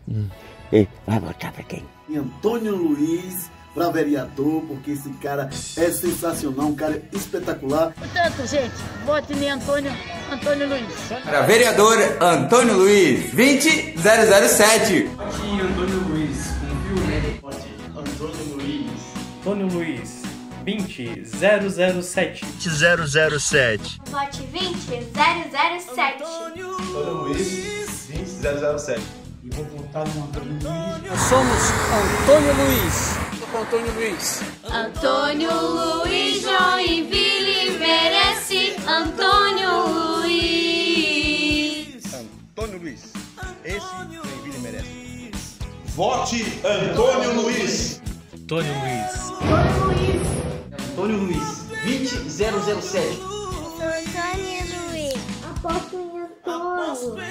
E vai votar pra quem? Antônio Luiz para vereador, porque esse cara é sensacional, um cara espetacular. Portanto, gente, vote em Antônio Luiz. Para vereador Antônio Luiz, 20007. Vote em Antônio Luiz, confio nele. Vote Antônio Luiz. Antônio Luiz, 20007. 007. Vote 20007. Antônio Luiz, 20007. E vou votar no Antônio Luiz. Nós somos Antônio Luiz. Antônio Luiz. Antônio Luiz, Joinville merece. Antônio Luiz. Antônio Luiz. Esse Joinville merece. Vote Antônio Luiz. Antônio Luiz. Antônio Luiz. Antônio Luiz, 20007. Antônio Luiz. Aposto em Antônio.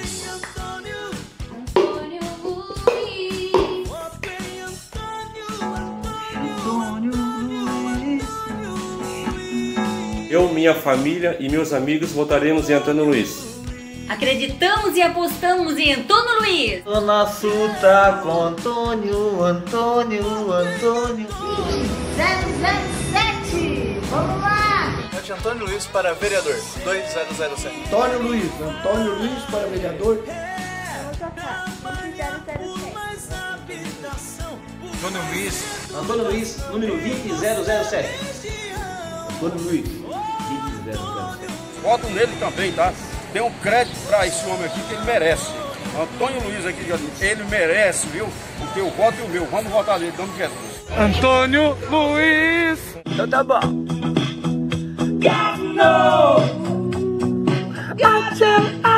Eu, minha família e meus amigos votaremos em Antônio Luiz. Acreditamos e apostamos em Antônio Luiz. O nosso tá com Antônio. 007. Vamos lá. Vote Antônio Luiz para vereador. 2007. Antônio Luiz para vereador. Antônio Luiz. Antônio Luiz, número 20007. Antônio Luiz. Voto nele também, tá? Dê um crédito pra esse homem aqui que ele merece. Antônio Luiz aqui, ele merece, viu? O teu voto e o meu. Vamos votar nele, em nome de Jesus. Antônio Luiz. Então tá bom. Go!